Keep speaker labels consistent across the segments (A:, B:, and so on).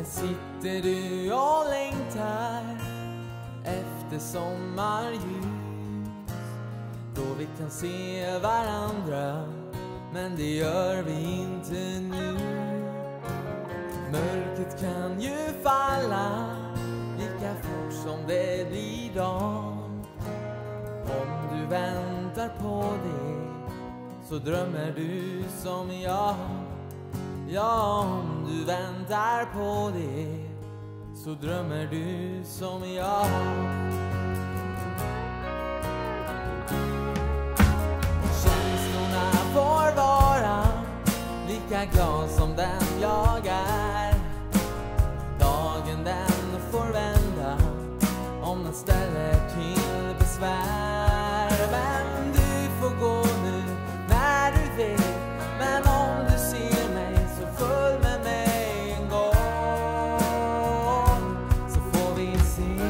A: Här sitter du och längtar efter sommarljus, då vi kan se varandra, men det gör vi inte nu. Mörkret kan ju falla lika fort som det blir dag. Om du väntar på det så drömmer du som jag. Ja, om du väntar på det så drömmer du som jag. Känslorna får vara lika glad som den jag är. Dagen den får vända om den ställer till besvär. Men du får gå nu när du vet. Men om du ser mig så följ med mig en gång, så får vi se.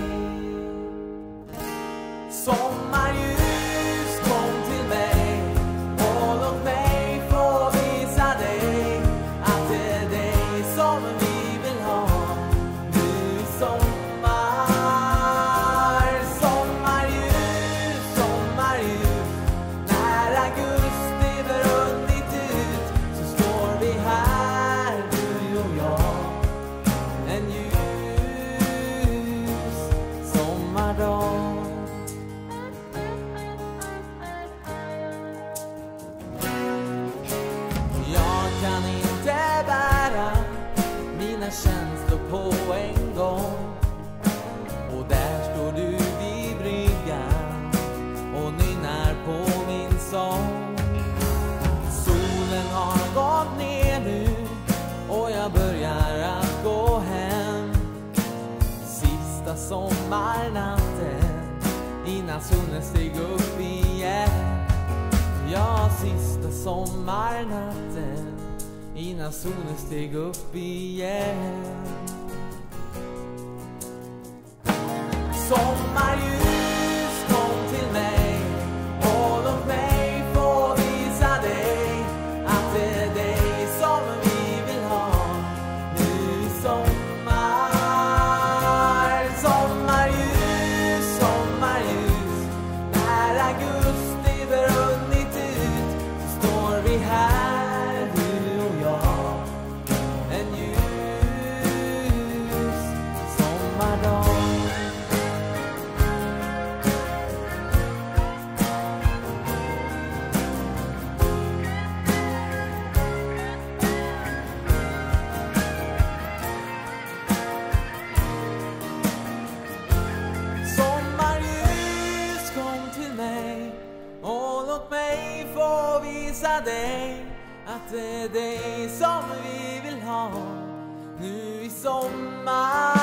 A: Sommarljus, kom till mig och låt mig få visa dig att det är dig som vi vill ha nu i sommar. Sommarljus, sommarljus, när augusti berunnit ut så står vi här, du och jag, en ljus sommardag. Jag kan inte bära mina känslor på en gång, och där står du vid bryggan och nynnar på min sång. Solen har gått ner nu och jag börjar att gå hem. Sista sommarnatten innan solen steg upp igen. Ja, sista sommarnatten innan solen steg upp igen. Sommarljus, kom till mig och låt mig få visa dig att det är dig som vi vill ha nu i sommar. Sommarljus, sommarljus, när augusti berunnit ut så står vi här, du och jag, en ljus sommardag. Sommarljus, kom till mig och låt mig få visa dig att det är dig som vi vill ha nu i sommar.